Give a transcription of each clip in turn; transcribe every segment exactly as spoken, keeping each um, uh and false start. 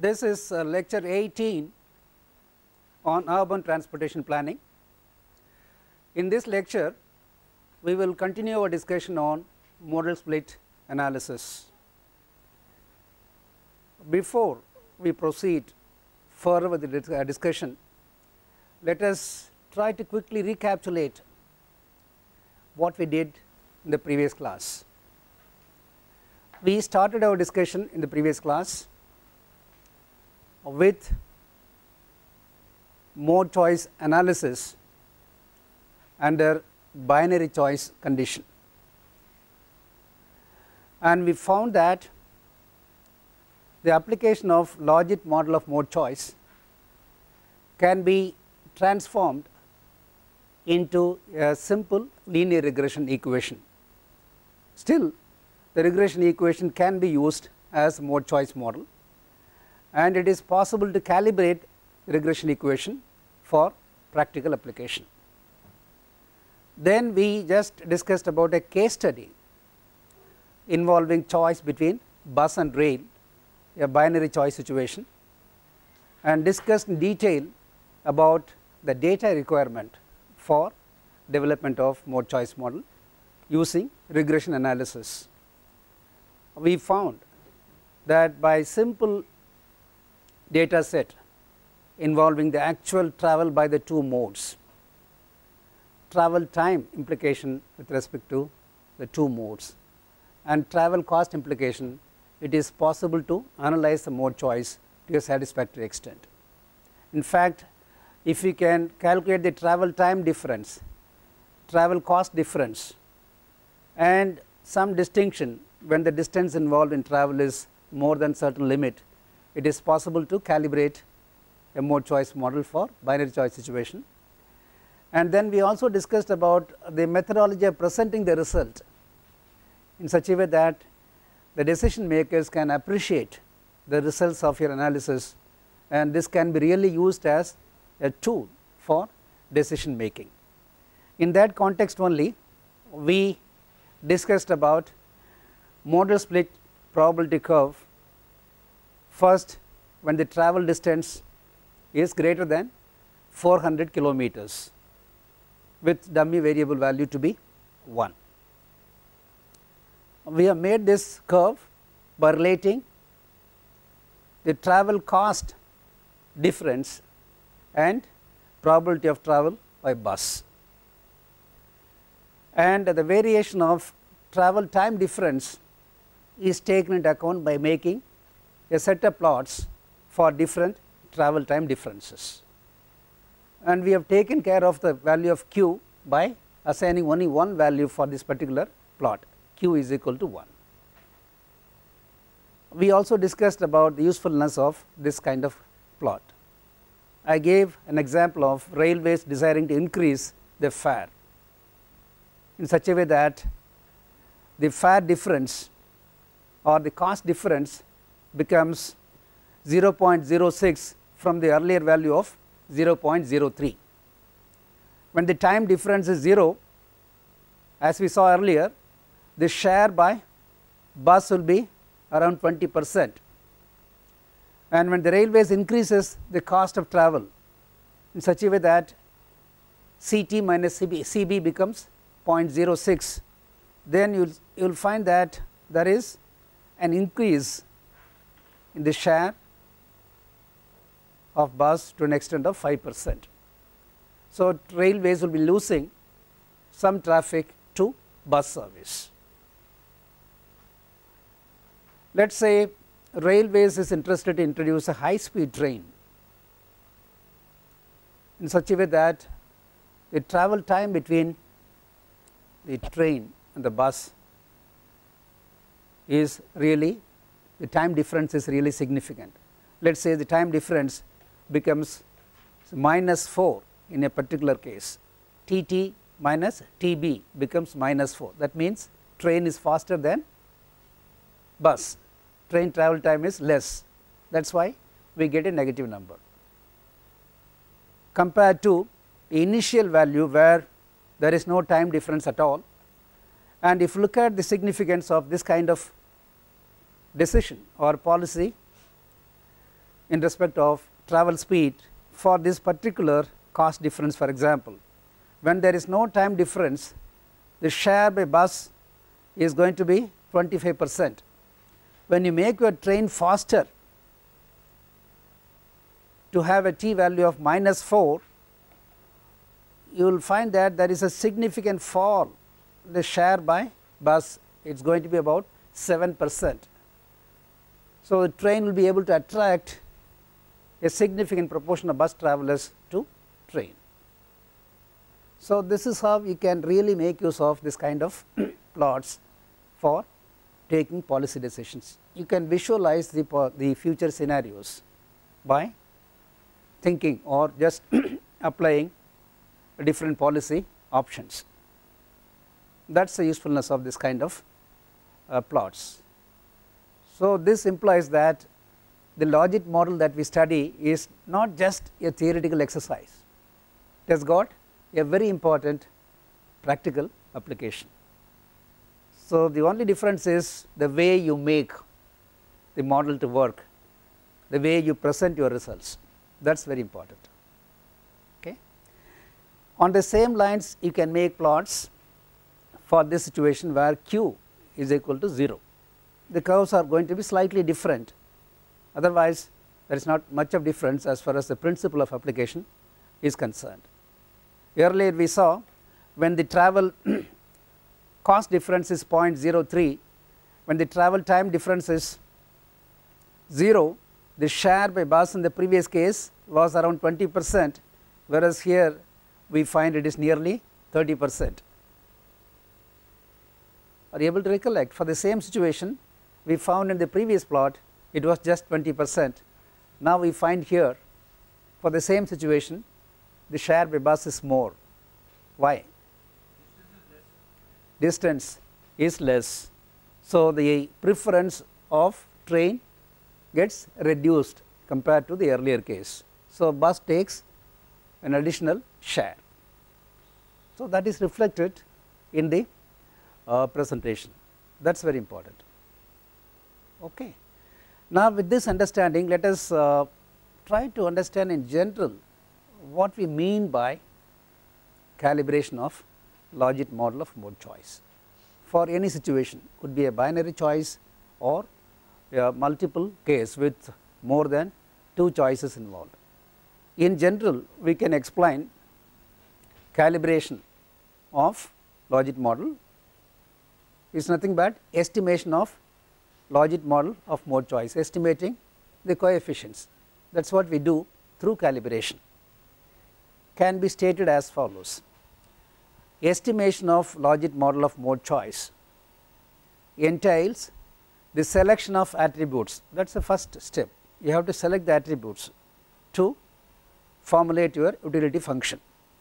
This is uh, lecture eighteen on urban transportation planning. In this lecture, we will continue our discussion on modal split analysis. Before we proceed further with the discussion, let us try to quickly recapitulate what we did in the previous class. We started our discussion in the previous class with mode choice analysis under binary choice condition, and we found that the application of logit model of mode choice can be transformed into a simple linear regression equation. Still, the regression equation can be used as mode choice model, and it is possible to calibrate the regression equation for practical application. Then we just discussed about a case study involving choice between bus and rail, a binary choice situation, and discussed in detail about the data requirement for development of mode choice model using regression analysis. We found that by simple data set involving the actual travel by the two modes, travel time implication with respect to the two modes, and travel cost implication, it is possible to analyze the mode choice to a satisfactory extent. In fact, if we can calculate the travel time difference, travel cost difference, and some distinction when the distance involved in travel is more than certain limit, it is possible to calibrate a mode choice model for binary choice situation. And then we also discussed about the methodology of presenting the result in such a way that the decision makers can appreciate the results of your analysis, and this can be really used as a tool for decision making. In that context only, we discussed about modal split probability curve. First, when the travel distance is greater than four hundred kilometers with dummy variable value to be one. We have made this curve by relating the travel cost difference and probability of travel by bus, and the variation of travel time difference is taken into account by making a set of plots for different travel time differences, and we have taken care of the value of q by assigning only one value for this particular plot, q is equal to one. We also discussed about the usefulness of this kind of plot. I gave an example of railways desiring to increase the fare in such a way that the fare difference or the cost difference becomes zero point zero six from the earlier value of zero point zero three. When the time difference is zero, as we saw earlier, the share by bus will be around twenty percent, and when the railways increases the cost of travel in such a way that C T minus C B, C B becomes zero point zero six, then you will find that there is an increase in the share of bus to an extent of five percent. So, railways will be losing some traffic to bus service. Let us say railways is interested to introduce a high speed train in such a way that the travel time between the train and the bus is really, the time difference is really significant. Let us say the time difference becomes minus four in a particular case, T T minus T B becomes minus four, that means train is faster than bus, train travel time is less, that is why we get a negative number compared to the initial value where there is no time difference at all. And if you look at the significance of this kind of decision or policy, in respect of travel speed for this particular cost difference. For example, when there is no time difference, the share by bus is going to be twenty-five percent. When you make your train faster to have a t value of minus four, you will find that there is a significant fall in the share by bus. It is going to be about seven percent. So, the train will be able to attract a significant proportion of bus travelers to train. So, this is how you can really make use of this kind of plots for taking policy decisions. You can visualize the, the future scenarios by thinking or just applying different policy options. That is the usefulness of this kind of uh, plots. So, this implies that the logit model that we study is not just a theoretical exercise, it has got a very important practical application. So, the only difference is the way you make the model to work, the way you present your results, that is very important. Okay. On the same lines, you can make plots for this situation where q is equal to zero. The curves are going to be slightly different, otherwise there is not much of difference as far as the principle of application is concerned. Earlier we saw when the travel cost difference is zero point zero three, when the travel time difference is zero, the share by bus in the previous case was around twenty percent, whereas here we find it is nearly thirty percent. Are you able to recollect? For the same situation we found in the previous plot it was just twenty percent. Now we find here for the same situation the share by bus is more. Why? Distance is less. So, the preference of train gets reduced compared to the earlier case. So, bus takes an additional share. So, that is reflected in the uh, presentation. That is very important. Okay. Now, with this understanding, let us uh, try to understand in general what we mean by calibration of logit model of mode choice for any situation. Could be a binary choice or a multiple case with more than two choices involved. In general, we can explain calibration of logit model is nothing but estimation of logit model of mode choice, estimating the coefficients. That is what we do through calibration. Can be stated as follows: estimation of logit model of mode choice entails the selection of attributes. That is the first step. You have to select the attributes to formulate your utility function.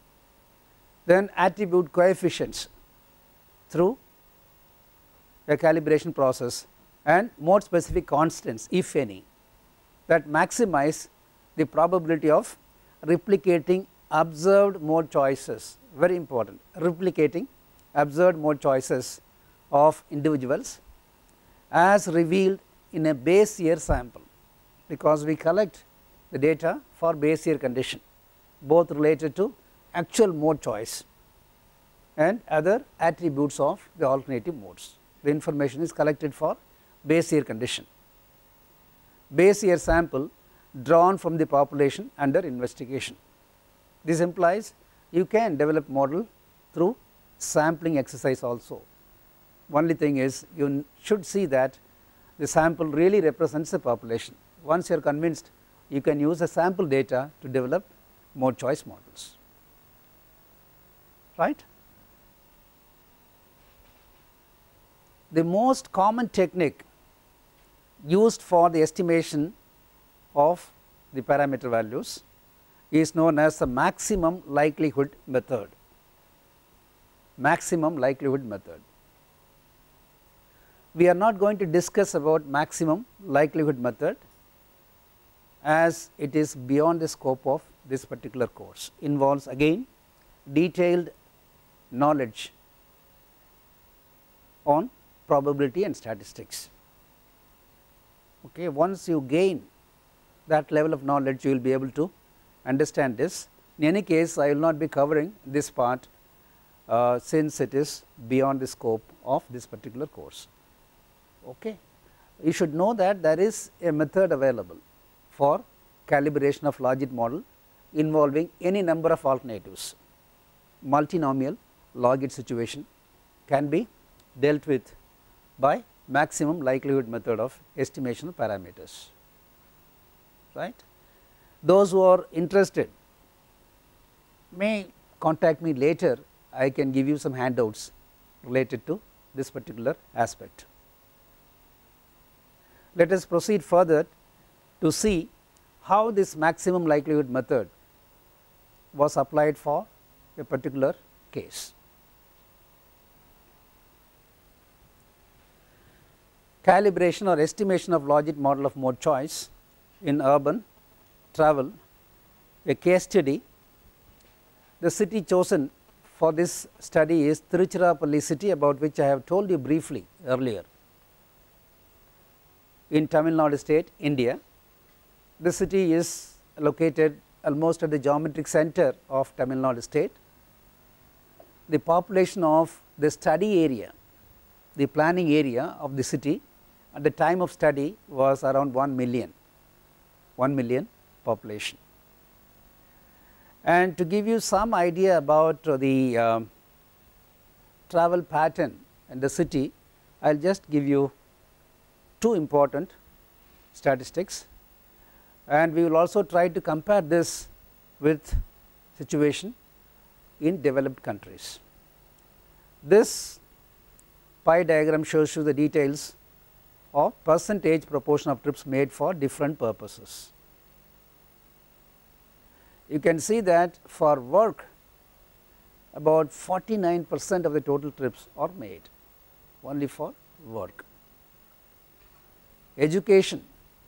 Then attribute coefficients through a calibration process, and mode specific constants, if any, that maximize the probability of replicating observed mode choices. Very important, replicating observed mode choices of individuals as revealed in a base year sample, because we collect the data for base year condition, both related to actual mode choice and other attributes of the alternative modes. The information is collected for base year condition. Base year sample drawn from the population under investigation. This implies you can develop model through sampling exercise also. Only thing is you should see that the sample really represents the population. Once you are convinced, you can use the sample data to develop mode choice models, right. The most common technique used for the estimation of the parameter values is known as the maximum likelihood method. Maximum likelihood method. We are not going to discuss about maximum likelihood method, as it is beyond the scope of this particular course. Involves again detailed knowledge on probability and statistics. Okay, once you gain that level of knowledge you will be able to understand this. In any case, I will not be covering this part uh, since it is beyond the scope of this particular course. Okay. You should know that there is a method available for calibration of logit model involving any number of alternatives. Multinomial logit situation can be dealt with by maximum likelihood method of estimation of parameters, right. Those who are interested may contact me later, I can give you some handouts related to this particular aspect. Let us proceed further to see how this maximum likelihood method was applied for a particular case. Calibration or estimation of logit model of mode choice in urban travel, a case study. The city chosen for this study is Tiruchirappalli city, about which I have told you briefly earlier, in Tamil Nadu state, India. The city is located almost at the geometric center of Tamil Nadu state. The population of the study area, the planning area of the city at the time of study was around one million, one million population. And to give you some idea about the uh, travel pattern in the city, I will just give you two important statistics, and we will also try to compare this with situation in developed countries. This pie diagram shows you the details of percentage proportion of trips made for different purposes. You can see that for work about forty-nine percent of the total trips are made only for work. Education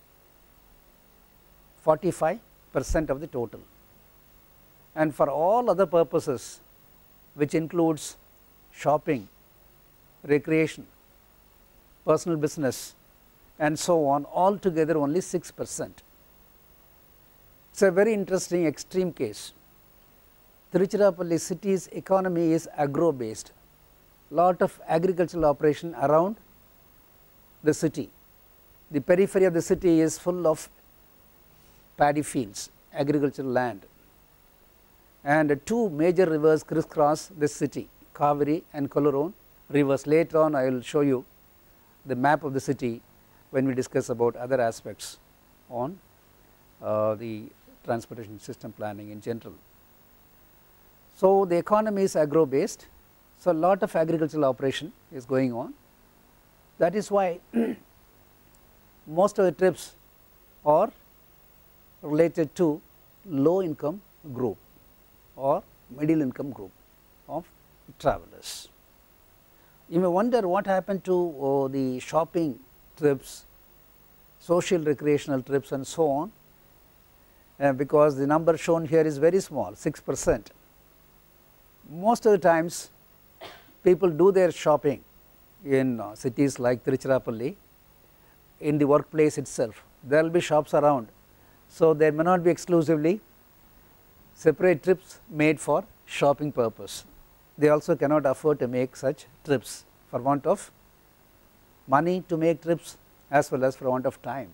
forty-five percent of the total, and for all other purposes, which includes shopping, recreation, personal business and so on, altogether only six percent. It is a very interesting extreme case. Tiruchirappalli city's economy is agro based, lot of agricultural operation around the city. The periphery of the city is full of paddy fields, agricultural land, and two major rivers crisscross this city, Kaveri and Kolarone rivers. Later on I will show you the map of the city when we discuss about other aspects on uh, the transportation system planning in general. So the economy is agro based, so a lot of agricultural operation is going on. That is why most of the trips are related to low income group or middle income group of travelers. You may wonder what happened to oh, the shopping trips, social recreational trips and so on, uh, because the number shown here is very small, six percent. Most of the times people do their shopping in uh, cities like Tiruchirappalli, in the workplace itself. There will be shops around, so there may not be exclusively separate trips made for shopping purpose. They also cannot afford to make such trips for want of money to make trips as well as for want of time.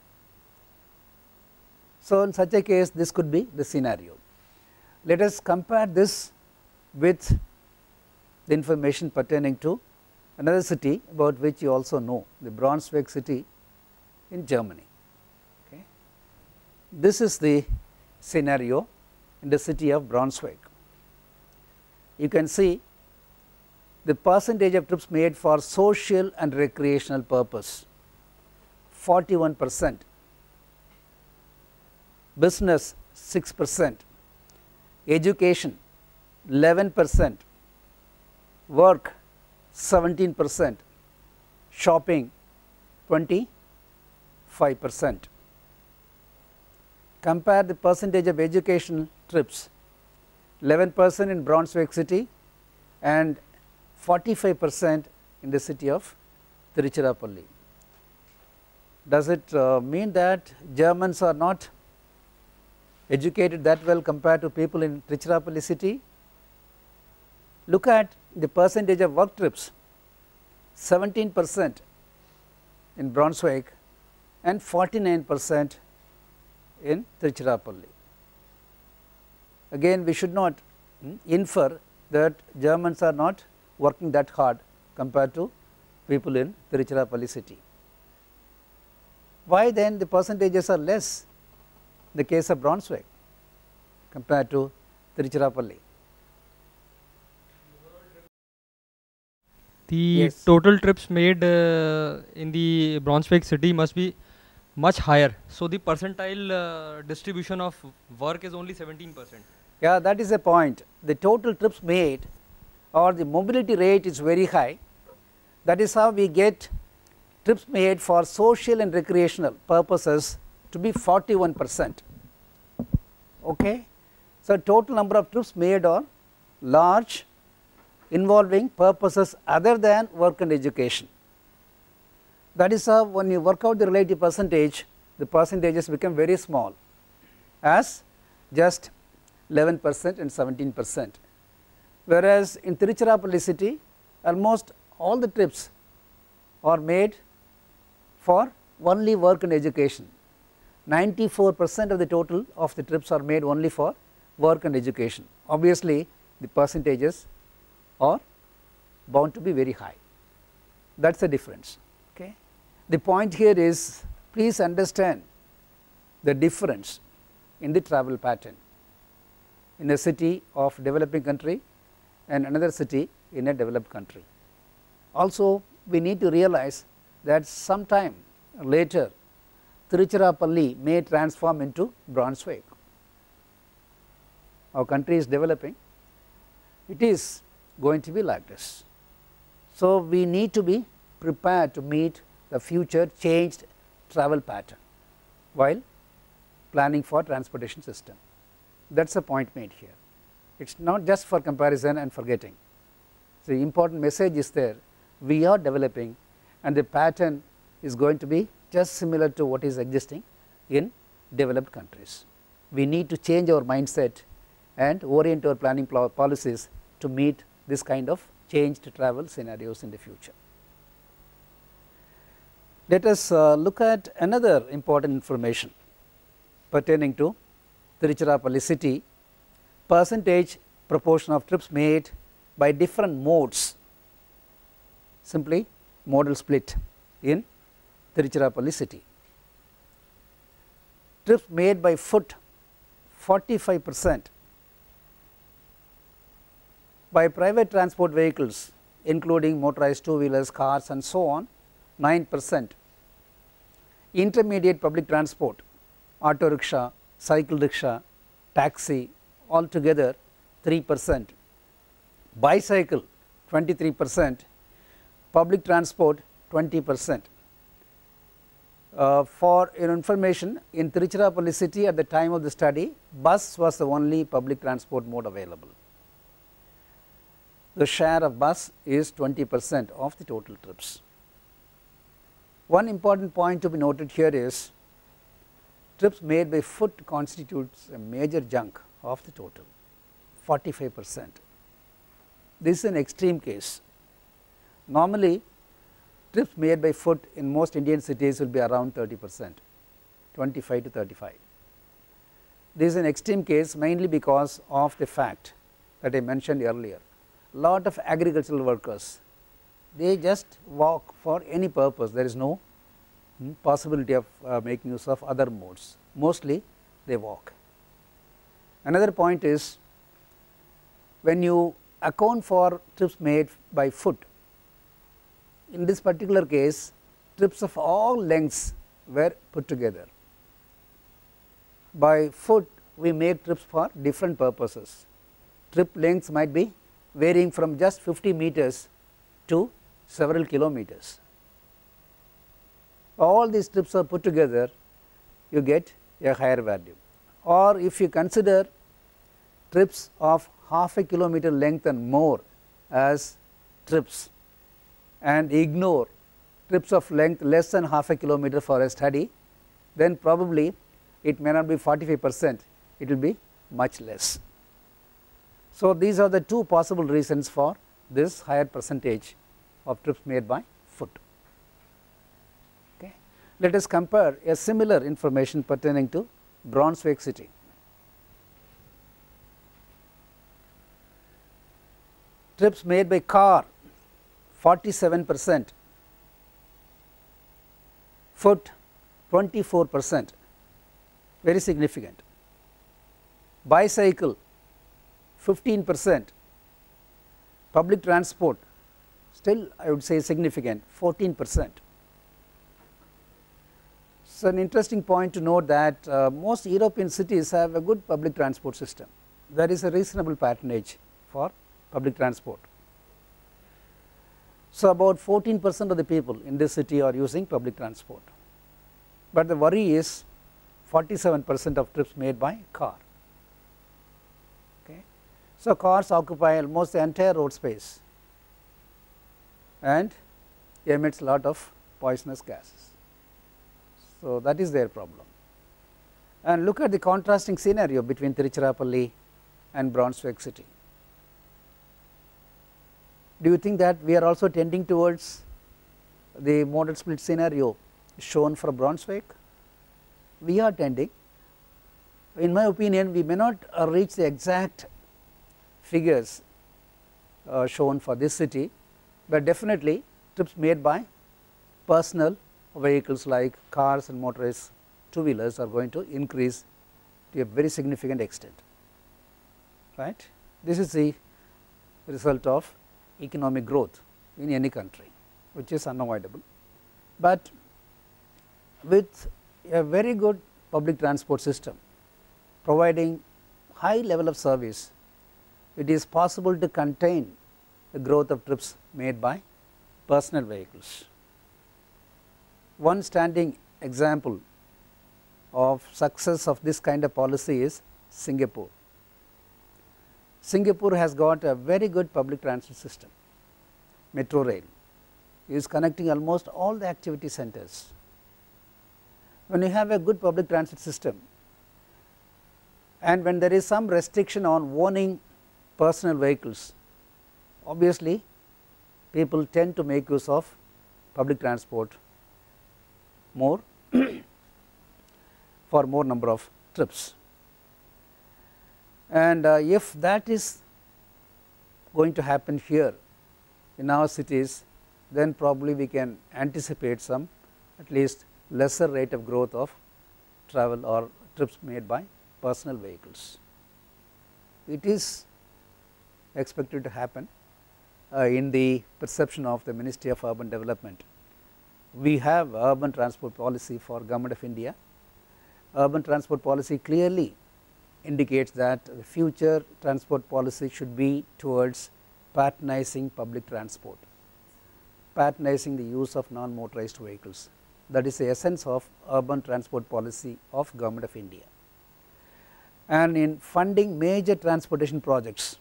So in such a case this could be the scenario. Let us compare this with the information pertaining to another city about which you also know, the Braunschweig city in Germany. Okay. This is the scenario in the city of Braunschweig. You can see the percentage of trips made for social and recreational purpose, forty-one percent, business six percent, education eleven percent, work seventeen percent, shopping twenty-five percent. Compare the percentage of educational trips, eleven percent in Braunschweig city and forty-five percent in the city of Tiruchirappalli. Does it uh, mean that Germans are not educated that well compared to people in Tiruchirappalli city? Look at the percentage of work trips, seventeen percent in Braunschweig and forty-nine percent in Tiruchirappalli. Again, we should not hmm, infer that Germans are not working that hard compared to people in Tiruchirappalli city. Why then the percentages are less in the case of Braunschweig compared to Tiruchirappalli? The yes. total trips made uh, in the Braunschweig city must be much higher. So the percentile uh, distribution of work is only seventeen percent. Yeah, that is a point. The total trips made or the mobility rate is very high. That is how we get trips made for social and recreational purposes to be forty-one percent. Okay. So, total number of trips made are large, involving purposes other than work and education. That is how when you work out the relative percentage, the percentages become very small as just eleven percent and seventeen percent. Whereas in Tiruchirappalli city, almost all the trips are made for only work and education. ninety-four percent of the total of the trips are made only for work and education. Obviously, the percentages are bound to be very high. That is the difference. Okay. The point here is, please understand the difference in the travel pattern in a city of developing country and another city in a developed country. Also, we need to realize that sometime later Tiruchirappalli may transform into Braunschweig. Our country is developing, it is going to be like this. So, we need to be prepared to meet the future changed travel pattern while planning for transportation system. That is the point made here. It is not just for comparison and forgetting. The important message is there, we are developing and the pattern is going to be just similar to what is existing in developed countries. We need to change our mindset and orient our planning policies to meet this kind of changed travel scenarios in the future. Let us uh, look at another important information pertaining to Tiruchirappalli city, percentage proportion of trips made by different modes, simply modal split in Tiruchirappalli city. Trips made by foot forty-five percent, by private transport vehicles including motorized two wheelers, cars and so on nine percent, intermediate public transport, auto rickshaw, cycle rickshaw, taxi altogether three percent, bicycle twenty-three percent, public transport twenty percent. Uh, for your information, in Tiruchirappalli city at the time of the study, bus was the only public transport mode available. The share of bus is twenty percent of the total trips. One important point to be noted here is, trips made by foot constitutes a major chunk of the total, forty-five percent. This is an extreme case. Normally, trips made by foot in most Indian cities will be around thirty percent, twenty-five to thirty-five. This is an extreme case mainly because of the fact that I mentioned earlier. Lot of agricultural workers, they just walk for any purpose, there is no hmm, possibility of uh, making use of other modes, mostly they walk. Another point is, when you account for trips made by foot, in this particular case trips of all lengths were put together. By foot we make trips for different purposes. Trip lengths might be varying from just fifty meters to several kilometers. All these trips are put together, you get a higher value. Or if you consider trips of half a kilometer length and more as trips and ignore trips of length less than half a kilometer for a study, then probably it may not be forty-five percent, it will be much less. So, these are the two possible reasons for this higher percentage of trips made by foot. Okay. Let us compare a similar information pertaining to Braunschweig city. Trips made by car forty-seven percent, foot twenty-four percent, very significant. Bicycle fifteen percent, public transport still I would say significant, fourteen percent. So, an interesting point to note that uh, most European cities have a good public transport system. There is a reasonable patronage for public transport. So, about fourteen percent of the people in this city are using public transport, but the worry is forty-seven percent of trips made by car. Okay. So, cars occupy almost the entire road space and emits a lot of poisonous gases. So, that is their problem. And look at the contrasting scenario between Tiruchirappalli and Braunschweig city. Do you think that we are also tending towards the model split scenario shown for Braunschweig? We are tending. In my opinion, we may not uh, reach the exact figures uh, shown for this city, but definitely trips made by personal vehicles like cars and motorized two wheelers are going to increase to a very significant extent, right. This is the result of economic growth in any country, which is unavoidable, but with a very good public transport system providing high level of service, it is possible to contain the growth of trips made by personal vehicles. One standing example of success of this kind of policy is Singapore. Singapore has got a very good public transit system. Metro rail is connecting almost all the activity centers. When you have a good public transit system and when there is some restriction on owning personal vehicles, obviously people tend to make use of public transport more for more number of trips. And uh, if that is going to happen here in our cities, then probably we can anticipate some at least lesser rate of growth of travel or trips made by personal vehicles. It is expected to happen uh, in the perception of the Ministry of Urban Development. We have urban transport policy for Government of India. Urban transport policy clearly indicates that the future transport policy should be towards patronizing public transport, patronizing the use of non-motorized vehicles. That is the essence of urban transport policy of Government of India. And in funding major transportation projects,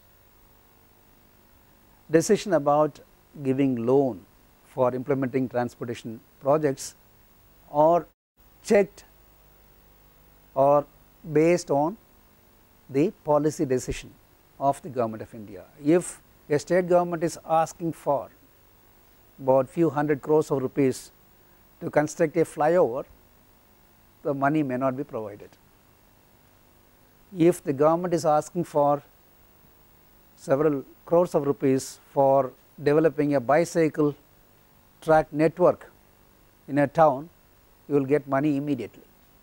decision about giving loan for implementing transportation projects are checked or based on the policy decision of the Government of India. If a state government is asking for about few hundred crores of rupees to construct a flyover, the money may not be provided. If the government is asking for several crores of rupees for developing a bicycle track network in a town, you will get money immediately.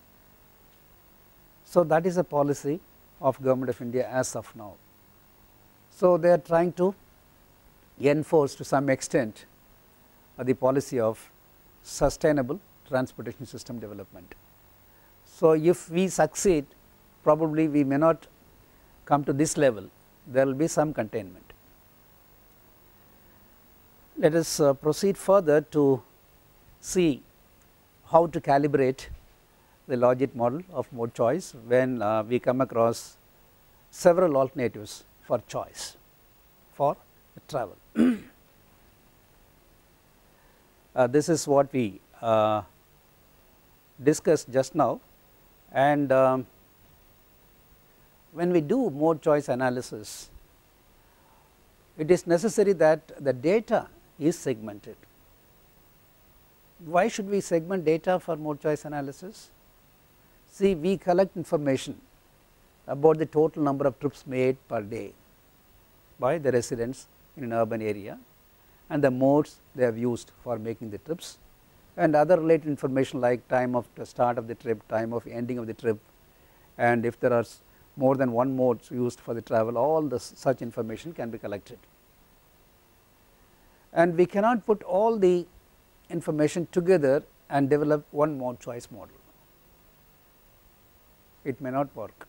So, that is a policy of Government of India as of now. So, they are trying to enforce to some extent uh, the policy of sustainable transportation system development. So, if we succeed, probably we may not come to this level, there will be some containment. Let us uh, proceed further to see how to calibrate the logit model of mode choice when uh, we come across several alternatives for choice for travel. uh, this is what we uh, discussed just now, and um, when we do mode choice analysis, it is necessary that the data is segmented. Why should we segment data for mode choice analysis? See, we collect information about the total number of trips made per day by the residents in an urban area and the modes they have used for making the trips, and other related information like time of the start of the trip, time of ending of the trip, and if there are more than one mode used for the travel, all this such information can be collected. And we cannot put all the information together and develop one mode choice model. It may not work.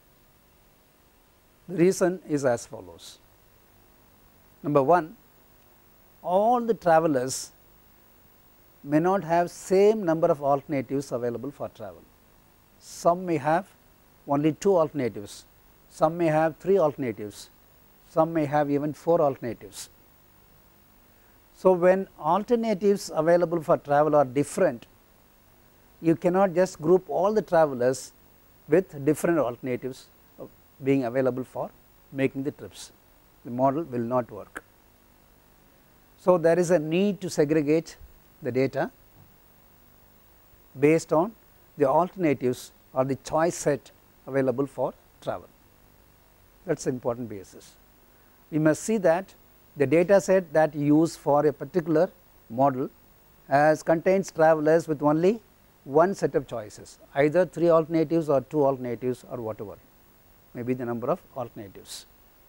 The reason is as follows. Number one, all the travelers may not have same number of alternatives available for travel. Some may have only two alternatives, some may have three alternatives, some may have even four alternatives. So, when alternatives available for travel are different, you cannot just group all the travelers with different alternatives being available for making the trips. The model will not work. So, there is a need to segregate the data based on the alternatives or the choice set available for travel. That is an important basis. We must see that the data set that you use for a particular model as contains travelers with only one set of choices, either three alternatives or two alternatives or whatever may be the number of alternatives.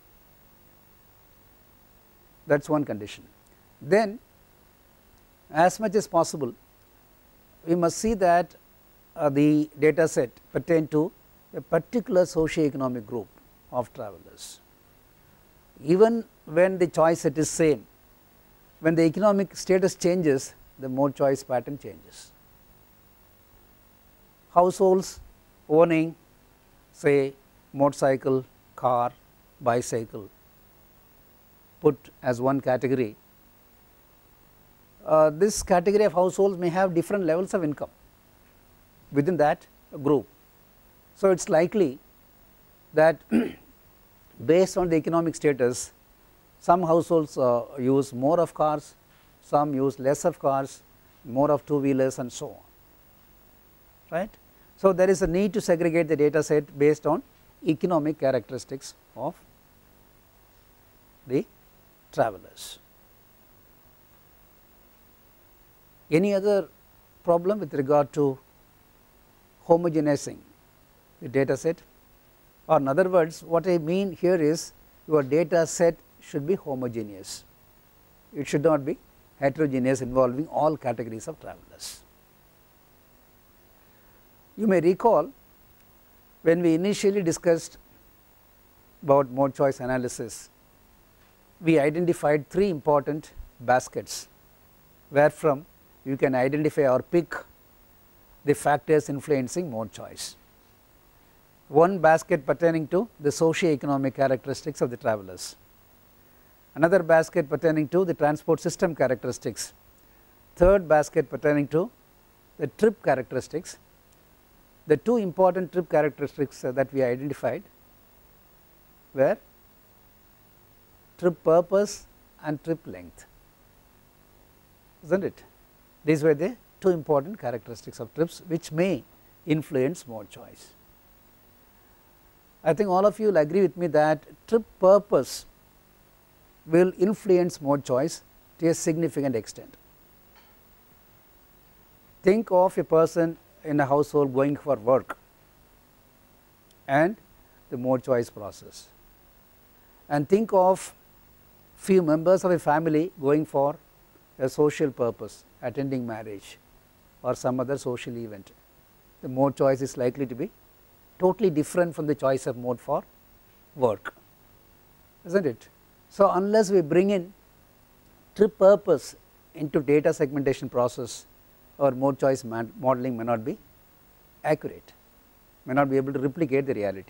That is one condition. Then as much as possible we must see that uh, the data set pertain to a particular socio-economic group of travelers. Even when the choice set is same, when the economic status changes, the mode choice pattern changes. Households owning say motorcycle, car, bicycle put as one category, uh, this category of households may have different levels of income within that group. So, it is likely that based on the economic status, some households uh, use more of cars, some use less of cars, more of two wheelers and so on, right. So, there is a need to segregate the data set based on economic characteristics of the travelers. Any other problem with regard to homogenizing the data set, or in other words what I mean here is your data set should be homogeneous, it should not be heterogeneous involving all categories of travelers. You may recall when we initially discussed about mode choice analysis, we identified three important baskets wherefrom you can identify or pick the factors influencing mode choice. One basket pertaining to the socio-economic characteristics of the travelers, another basket pertaining to the transport system characteristics, third basket pertaining to the trip characteristics. The two important trip characteristics that we identified were trip purpose and trip length, is not it? These were the two important characteristics of trips which may influence mode choice. I think all of you will agree with me that trip purpose will influence mode choice to a significant extent. Think of a person in a household going for work and the mode choice process, and think of few members of a family going for a social purpose, attending marriage or some other social event. The mode choice is likely to be totally different from the choice of mode for work, is not it? So, unless we bring in trip purpose into data segmentation process, our mode choice modeling may not be accurate, may not be able to replicate the reality.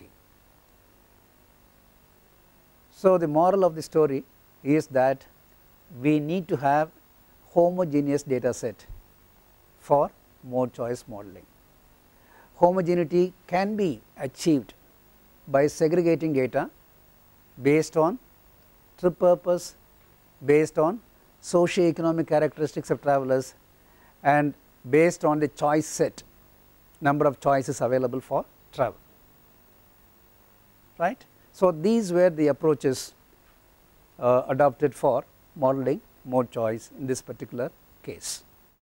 So, the moral of the story is that we need to have homogeneous data set for mode choice modeling. Homogeneity can be achieved by segregating data based on trip purpose, based on socio-economic characteristics of travelers, and based on the choice set, number of choices available for travel, right. So, these were the approaches uh, adopted for modeling mode choice in this particular case.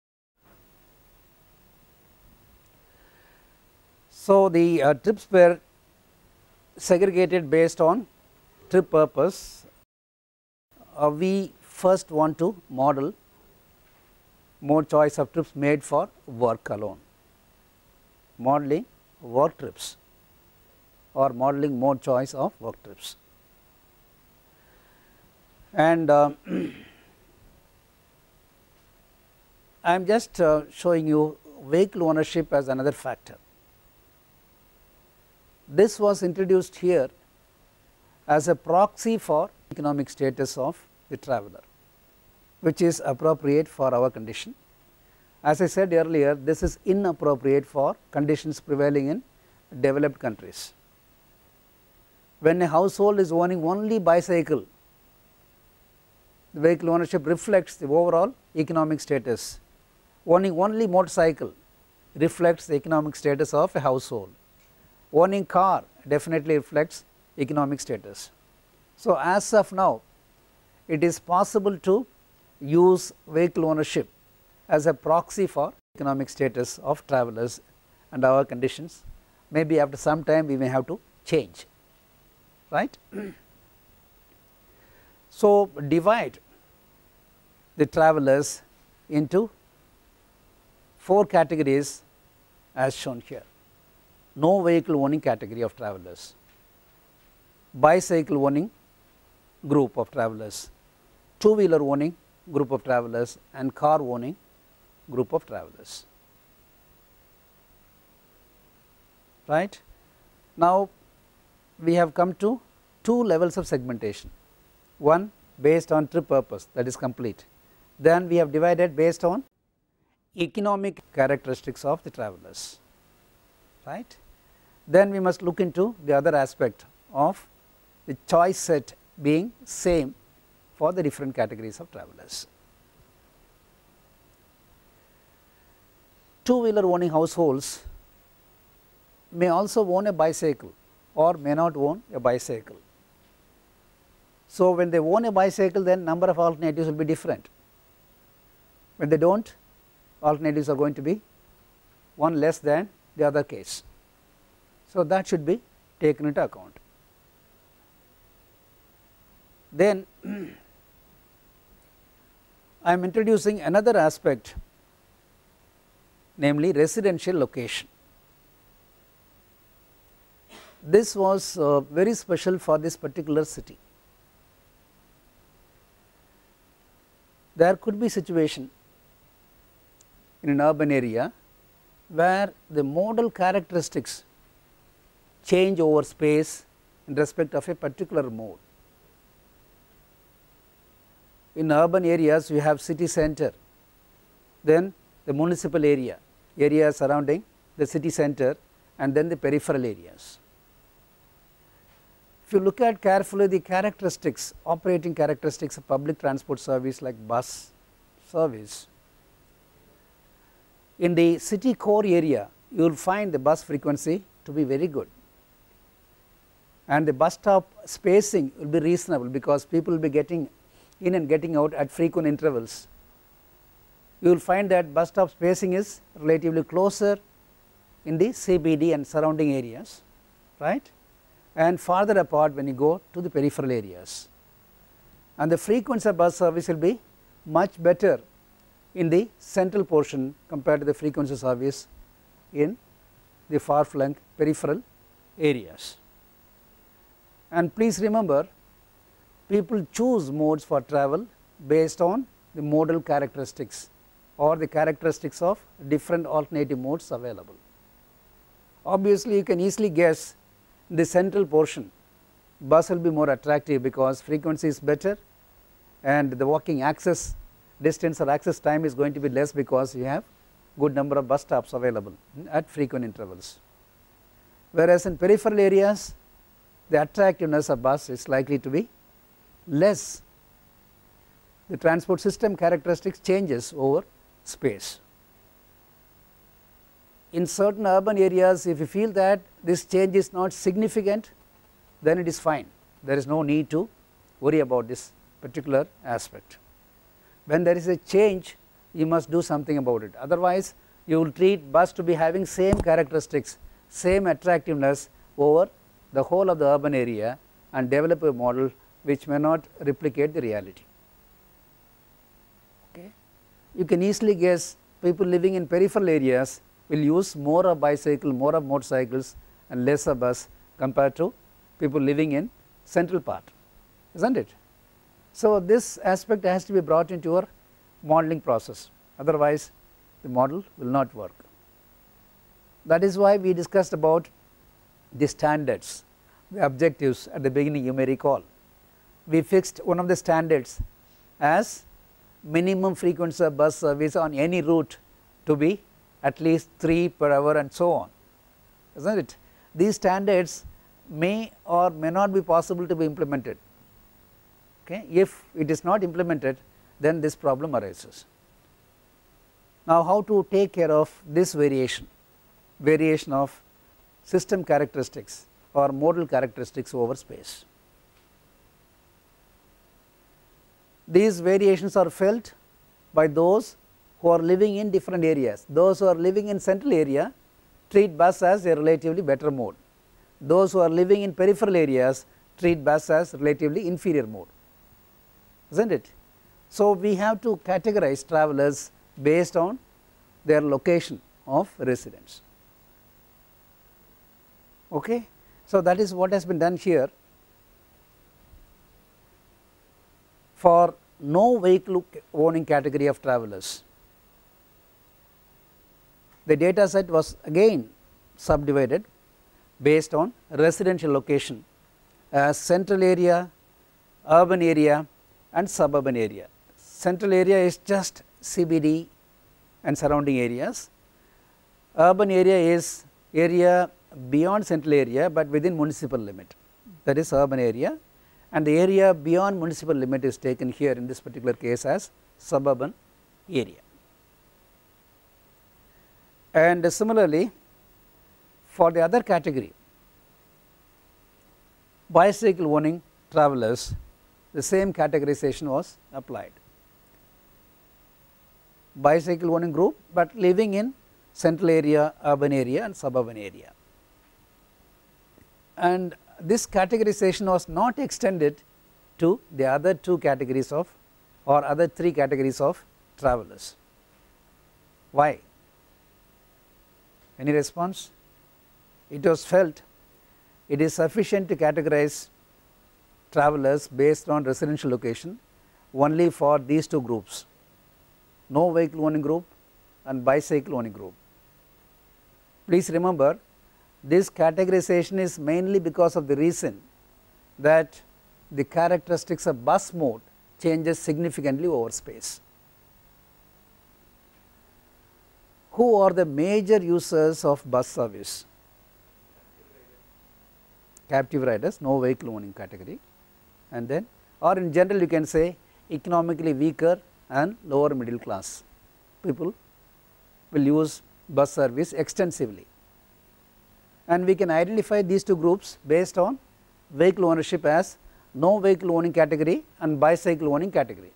So, the uh, trips were segregated based on trip purpose. Uh, we first want to model mode choice of trips made for work alone, modeling work trips or modeling mode choice of work trips. And uh, I am just uh, showing you vehicle ownership as another factor. This was introduced here as a proxy for economic status of the traveler, which is appropriate for our condition. As I said earlier, this is inappropriate for conditions prevailing in developed countries. When a household is owning only bicycle, the vehicle ownership reflects the overall economic status. Owning only motorcycle reflects the economic status of a household. Owning car definitely reflects economic status. So, as of now, it is possible to use vehicle ownership as a proxy for economic status of travelers and our conditions. Maybe after some time we may have to change, right. So, divide the travelers into four categories as shown here. No vehicle owning category of travelers, bicycle owning group of travelers, two wheeler owning group of travelers, and car owning group of travelers, right. Now, we have come to two levels of segmentation, one based on trip purpose, that is complete. Then we have divided based on economic characteristics of the travelers, right. Then we must look into the other aspect of the choice set being same for the different categories of travelers. Two wheeler owning households may also own a bicycle or may not own a bicycle. So, when they own a bicycle, then number of alternatives will be different. When they do not, alternatives are going to be one less than the other case. So, that should be taken into account. Then I am introducing another aspect, namely residential location. This was uh, very special for this particular city. There could be situation in an urban area where the modal characteristics change over space in respect of a particular mode. In urban areas, you have city center, then the municipal area, area surrounding the city center, and then the peripheral areas. If you look at carefully the characteristics, operating characteristics of public transport service like bus service, in the city core area, you will find the bus frequency to be very good, and the bus stop spacing will be reasonable because people will be getting in and getting out at frequent intervals. You will find that bus stop spacing is relatively closer in the C B D and surrounding areas, right, and farther apart when you go to the peripheral areas, and the frequency of bus service will be much better in the central portion compared to the frequency service in the far flung peripheral areas. And please remember, people choose modes for travel based on the modal characteristics or the characteristics of different alternative modes available. Obviously, you can easily guess the central portion bus will be more attractive because frequency is better and the walking access distance or access time is going to be less because you have good number of bus stops available at frequent intervals. Whereas in peripheral areas, the attractiveness of bus is likely to be less. The transport system characteristics changes over space. In certain urban areas, if you feel that this change is not significant, then it is fine. There is no need to worry about this particular aspect. When there is a change, you must do something about it. Otherwise, you will treat bus to be having same characteristics, same attractiveness over the whole of the urban area and develop a model which may not replicate the reality. Okay. You can easily guess people living in peripheral areas will use more of bicycle, more of motorcycles and less of bus compared to people living in central part, isn't it? So, this aspect has to be brought into your modeling process, otherwise the model will not work. That is why we discussed about the standards, the objectives at the beginning, you may recall. We fixed one of the standards as minimum frequency of bus service on any route to be at least three per hour and so on, isn't it? These standards may or may not be possible to be implemented. Okay. If it is not implemented, then this problem arises. Now, how to take care of this variation, variation of system characteristics or modal characteristics over space. These variations are felt by those who are living in different areas. Those who are living in central area treat bus as a relatively better mode. Those who are living in peripheral areas treat bus as relatively inferior mode, isn't it? So, we have to categorize travelers based on their location of residence. Okay. So, that is what has been done here. For no vehicle owning category of travelers, the data set was again subdivided based on residential location as central area, urban area and suburban area. Central area is just C B D and surrounding areas. Urban area is area beyond central area but within municipal limit, that is urban area, and the area beyond municipal limit is taken here in this particular case as suburban area. And similarly, for the other category, bicycle owning travelers, the same categorization was applied. Bicycle owning group, but living in central area, urban area and suburban area. And this categorization was not extended to the other two categories of or other three categories of travelers. Why? Any response? It was felt it is sufficient to categorize travelers based on residential location only for these two groups, no vehicle owning group and bicycle owning group. Please remember, this categorization is mainly because of the reason that the characteristics of bus mode changes significantly over space. Who are the major users of bus service? Captive riders, no vehicle owning category, and then or in general you can say economically weaker and lower middle class people will use bus service extensively. And we can identify these two groups based on vehicle ownership as no vehicle owning category and bicycle owning category.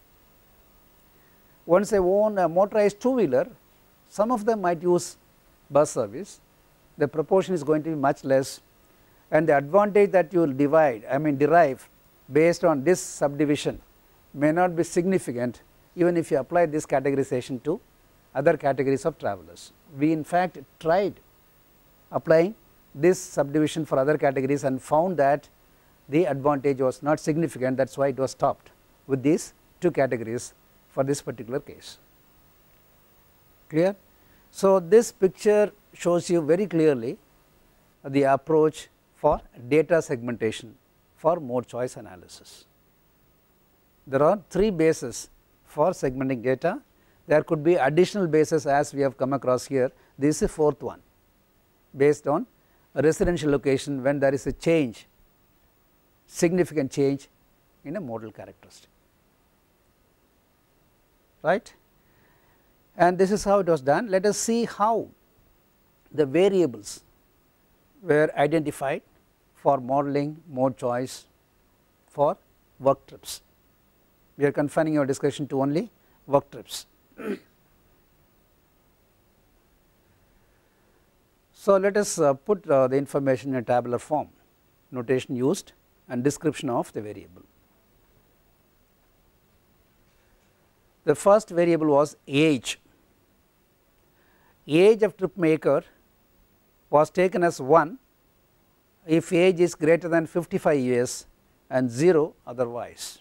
Once I own a motorized two wheeler, some of them might use bus service, the proportion is going to be much less, and the advantage that you will divide I mean derive based on this subdivision may not be significant even if you apply this categorization to other categories of travelers. We in fact tried applying this subdivision for other categories and found that the advantage was not significant, that is why it was stopped with these two categories for this particular case. Clear? So, this picture shows you very clearly the approach for data segmentation for mode choice analysis. There are three bases for segmenting data. There could be additional bases as we have come across here. This is the fourth one, based on a residential location when there is a change significant change in a modal characteristic, right. And this is how it was done. Let us see how the variables were identified for modeling mode choice for work trips. We are confining our discussion to only work trips. So, let us uh, put uh, the information in a tabular form, notation used and description of the variable. The first variable was age. Age of trip maker was taken as one if age is greater than fifty-five years and zero otherwise.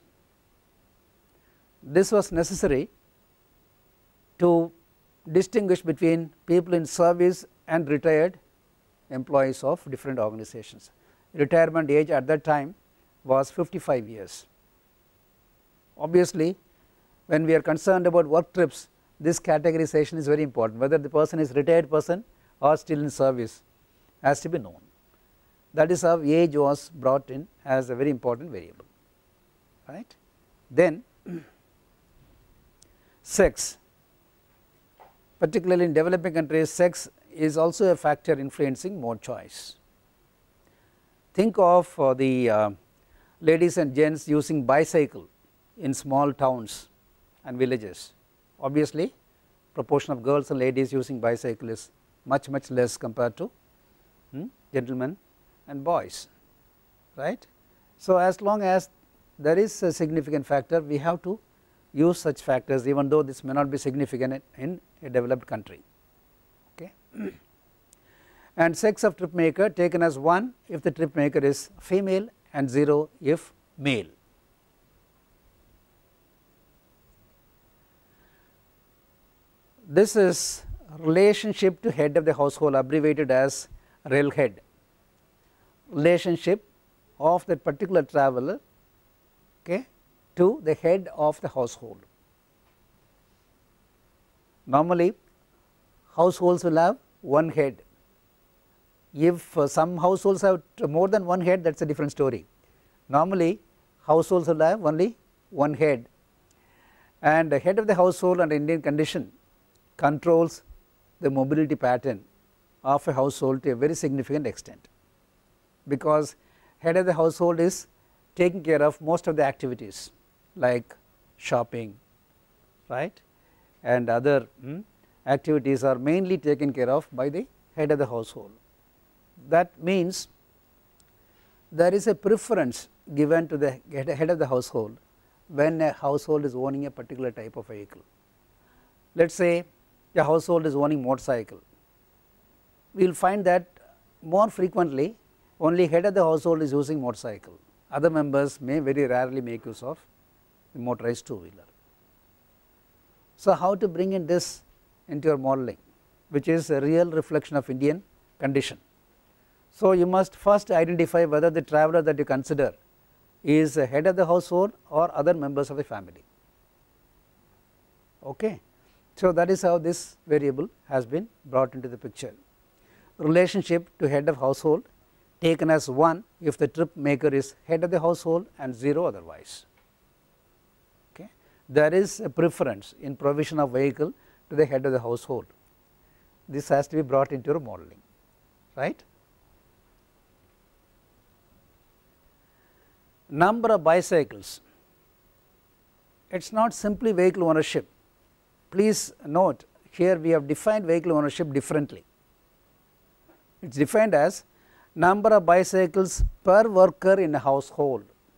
This was necessary to distinguish between people in service and retired employees of different organizations. Retirement age at that time was fifty-five years. Obviously, when we are concerned about work trips, this categorization is very important, whether the person is retired person or still in service has to be known. That is how age was brought in as a very important variable, right. Then sex, particularly in developing countries, sex is also a factor influencing mode choice. Think of uh, the uh, ladies and gents using bicycle in small towns and villages. Obviously, proportion of girls and ladies using bicycle is much much less compared to hmm, gentlemen and boys, right. So, as long as there is a significant factor, we have to use such factors, even though this may not be significant in a developed country, okay. And sex of trip maker taken as one if the trip maker is female and zero if male. This is relationship to head of the household, abbreviated as railhead. Relationship of that particular traveler, okay, to the head of the household. Normally, households will have one head. If uh, some households have more than one head, that is a different story. Normally, households will have only one head, and the head of the household under Indian condition controls the mobility pattern of a household to a very significant extent, because head of the household is taking care of most of the activities like shopping, right, and other hmm, activities are mainly taken care of by the head of the household. That means there is a preference given to the head of the household when a household is owning a particular type of vehicle. Let us say a household is owning motorcycle, we will find that more frequently only head of the household is using motorcycle, other members may very rarely make use of the motorized two wheeler. So, how to bring in this into your modeling, which is a real reflection of Indian condition. So, you must first identify whether the traveler that you consider is a head of the household or other members of the family, okay. So, that is how this variable has been brought into the picture. Relationship to head of household taken as one if the trip maker is head of the household and zero otherwise, okay. There is a preference in provision of vehicle to the head of the household. This has to be brought into your modeling, right. Number of bicycles, it is not simply vehicle ownership. Please note, here we have defined vehicle ownership differently. It is defined as number of bicycles per worker in a household,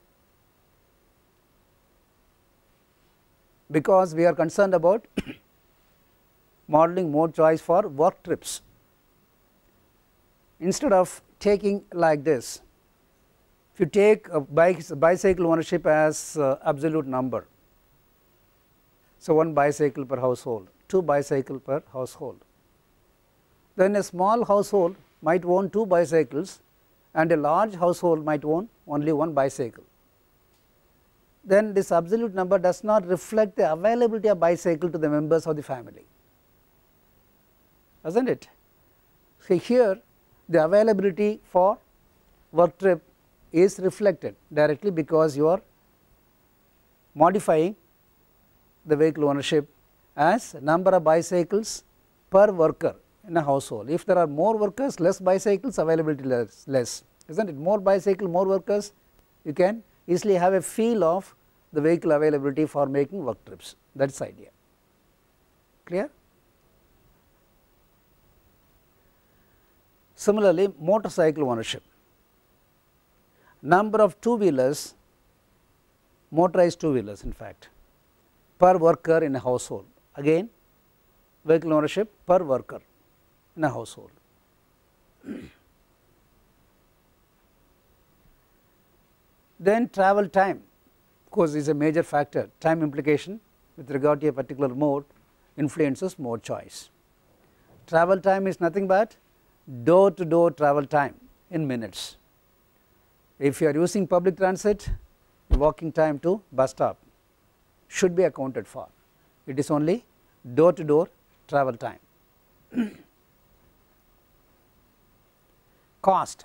because we are concerned about modeling mode choice for work trips. Instead of taking like this, if you take a bike, bicycle ownership as uh, absolute number, so one bicycle per household, two bicycle per household, then a small household might own two bicycles and a large household might own only one bicycle. Then this absolute number does not reflect the availability of bicycle to the members of the family, does not it. So, here the availability for work trip is reflected directly because you are modifying the vehicle ownership as number of bicycles per worker in a household. If there are more workers, less bicycles, availability less, less, isn't it? More bicycle, more workers, you can easily have a feel of the vehicle availability for making work trips. That is the idea. Clear? Similarly, motorcycle ownership. Number of two wheelers, motorized two wheelers in fact, per worker in a household. Again, vehicle ownership per worker in a household. Then travel time, of course, is a major factor. Time implication with regard to a particular mode influences mode choice. Travel time is nothing but door to door travel time in minutes. If you are using public transit, walking time to bus stop should be accounted for. It is only door to door travel time. Cost.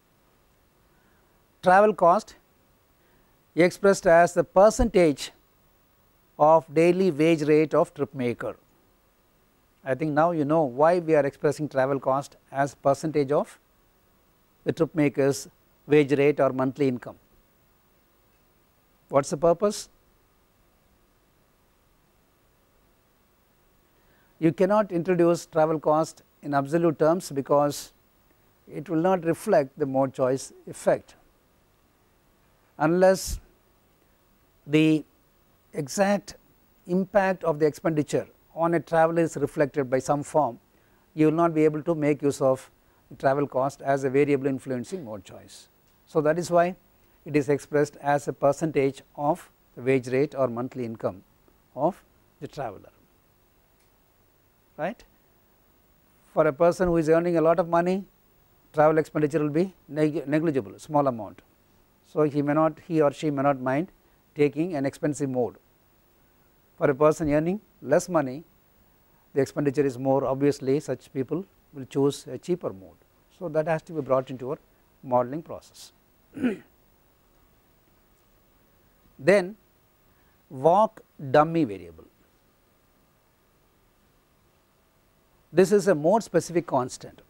Travel cost expressed as the percentage of daily wage rate of trip maker. I think now you know why we are expressing travel cost as percentage of the trip maker's wage rate or monthly income. What is the purpose? You cannot introduce travel cost in absolute terms because it will not reflect the mode choice effect. Unless the exact impact of the expenditure on a traveler is reflected by some form, you will not be able to make use of travel cost as a variable influencing mode choice. So that is why it is expressed as a percentage of the wage rate or monthly income of the traveler, right. For a person who is earning a lot of money, travel expenditure will be neg negligible, small amount. So he may not, he or she may not mind taking an expensive mode. For a person earning less money, the expenditure is more, obviously such people will choose a cheaper mode. So that has to be brought into our modeling process. Then walk dummy variable. This is a mode specific constant.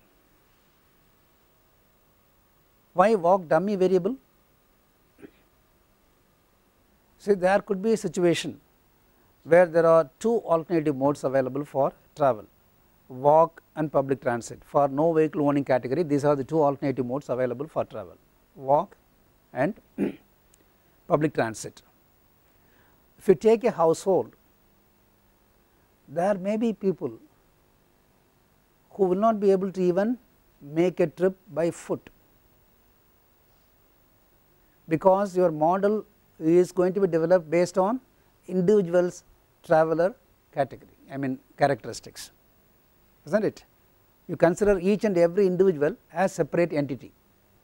Why walk dummy variable? See, there could be a situation where there are two alternative modes available for travel, walk and public transit. For no vehicle owning category, these are the two alternative modes available for travel, walk and public transit. If you take a household, there may be people who will not be able to even make a trip by foot, because your model is going to be developed based on individual's traveler category, I mean characteristics, isn't it? You consider each and every individual as separate entity.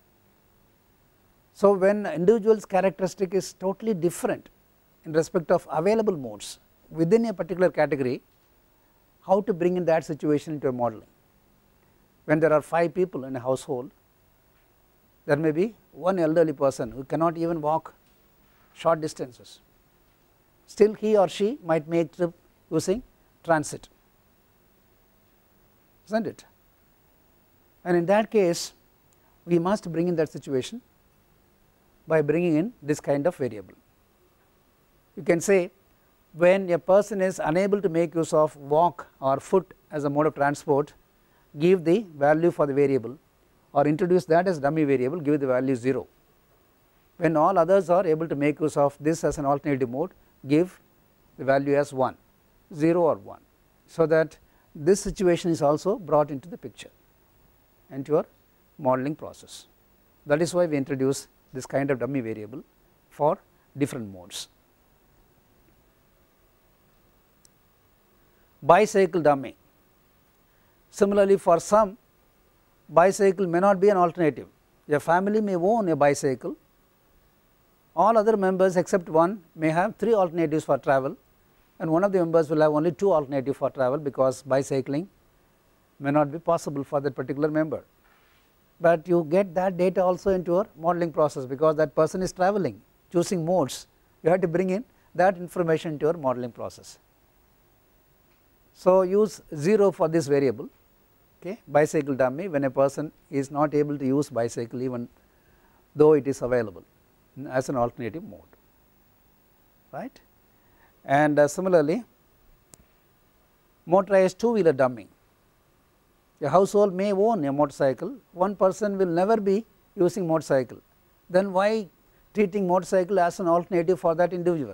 So when individual's characteristic is totally different in respect of available modes within a particular category, how to bring in that situation into a modeling? When there are five people in a household, there may be one elderly person who cannot even walk short distances, still he or she might make trip using transit, isn't it? And in that case we must bring in that situation by bringing in this kind of variable. You can say when a person is unable to make use of walk or foot as a mode of transport, give the value for the variable, or introduce that as dummy variable, give the value zero. When all others are able to make use of this as an alternative mode, give the value as one, zero or one, so that this situation is also brought into the picture into your modeling process. That is why we introduce this kind of dummy variable for different modes. Bicycle dummy. Similarly, for some, bicycle may not be an alternative. A family may own a bicycle, all other members except one may have three alternatives for travel, and one of the members will have only two alternatives for travel because bicycling may not be possible for that particular member. but you get that data also into your modeling process, because that person is traveling, choosing modes, you have to bring in that information into your modeling process. So use zero for this variable, okay, bicycle dummy, when a person is not able to use bicycle even though it is available as an alternative mode, right. And uh, similarly, motorized two wheeler dummy. A household may own a motorcycle, one person will never be using motorcycle, then why treating motorcycle as an alternative for that individual?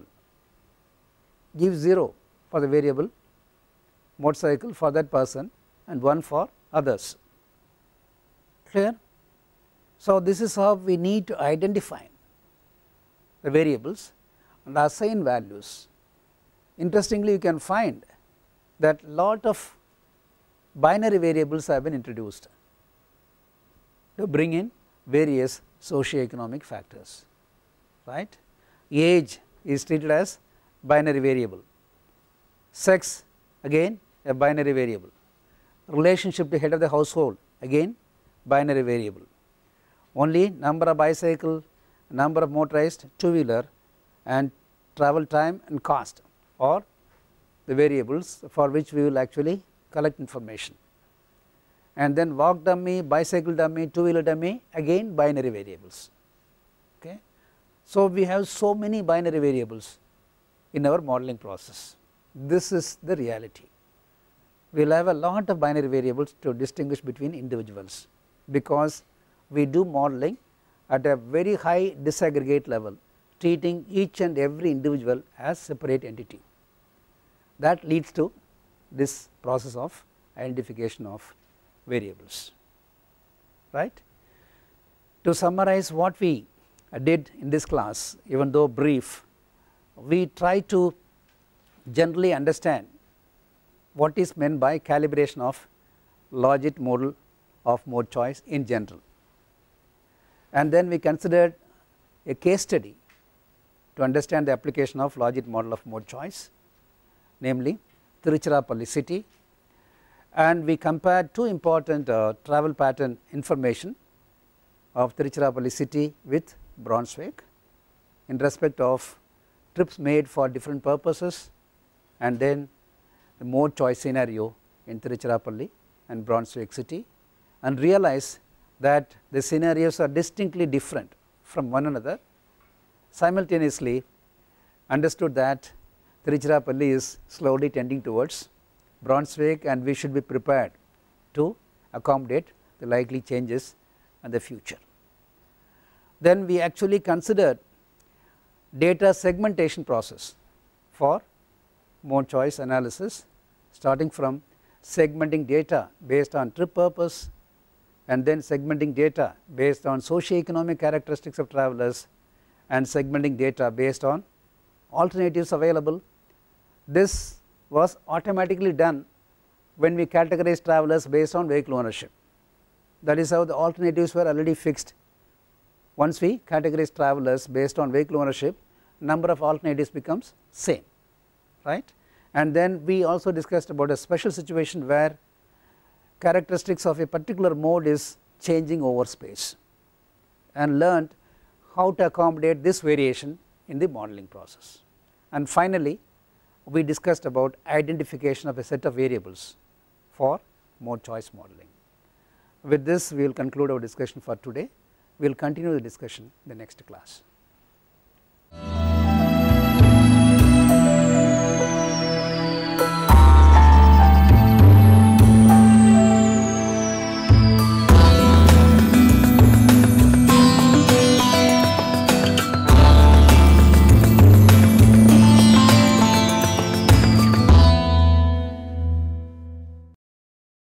Give zero for the variable motorcycle for that person and one for others, clear. So this is how we need to identify the variables and assign values. Interestingly, you can find that lot of binary variables have been introduced to bring in various socio-economic factors, right. Age is treated as binary variable, sex again a binary variable, relationship to head of the household again binary variable, only number of bicycle, number of motorized two wheeler and travel time and cost or the variables for which we will actually collect information. And then walk dummy, bicycle dummy, two wheeler dummy, again binary variables, okay. So we have so many binary variables in our modeling process. This is the reality. We will have a lot of binary variables to distinguish between individuals, because we do modeling at a very high disaggregate level, treating each and every individual as separate entity. That leads to this process of identification of variables, right. To summarize what we did in this class, even though brief, we try to generally understand what is meant by calibration of logit model of mode choice in general, and then we considered a case study to understand the application of logit model of mode choice, namely Tiruchirappalli city, and we compared two important uh, travel pattern information of Tiruchirappalli city with Braunschweig in respect of trips made for different purposes, and then the mode choice scenario in Tiruchirappalli and Braunschweig city, and realize that the scenarios are distinctly different from one another. Simultaneously understood that Tiruchirappalli is slowly tending towards Braunschweig, and we should be prepared to accommodate the likely changes in the future. Then we actually considered data segmentation process for mode choice analysis, starting from segmenting data based on trip purpose, and then segmenting data based on socio-economic characteristics of travelers, and segmenting data based on alternatives available. This was automatically done when we categorize travelers based on vehicle ownership. That is how the alternatives were already fixed. Once we categorize travelers based on vehicle ownership, number of alternatives becomes same, right. And then we also discussed about a special situation where characteristics of a particular mode is changing over space, and learned how to accommodate this variation in the modeling process. And finally, we discussed about identification of a set of variables for mode choice modeling. With this, we will conclude our discussion for today. We will continue the discussion in the next class.